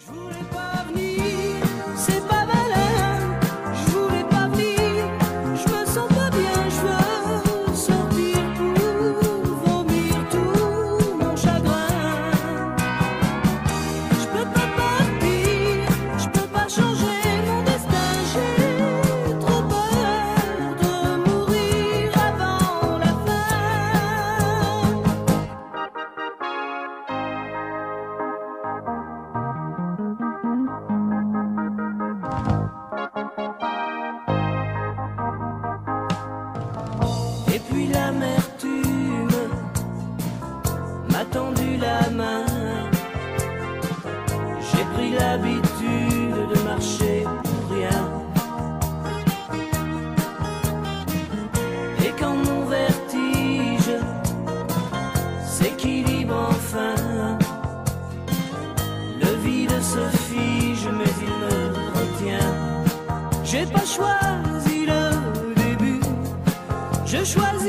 Je voulais pas venir, c'est pas malin. Je voulais pas venir, je me sens pas bien. Je veux sortir pour vomir tout mon chagrin. Je peux pas partir, je peux pas changer mon destin. J'ai trop peur de mourir avant la fin. Et puis l'amertume m'a tendu la main. J'ai pris l'habitude de marcher pour rien. Et quand mon vertige s'équilibre enfin, le vide se fige mais il me retient. J'ai pas choisi le début, je choisis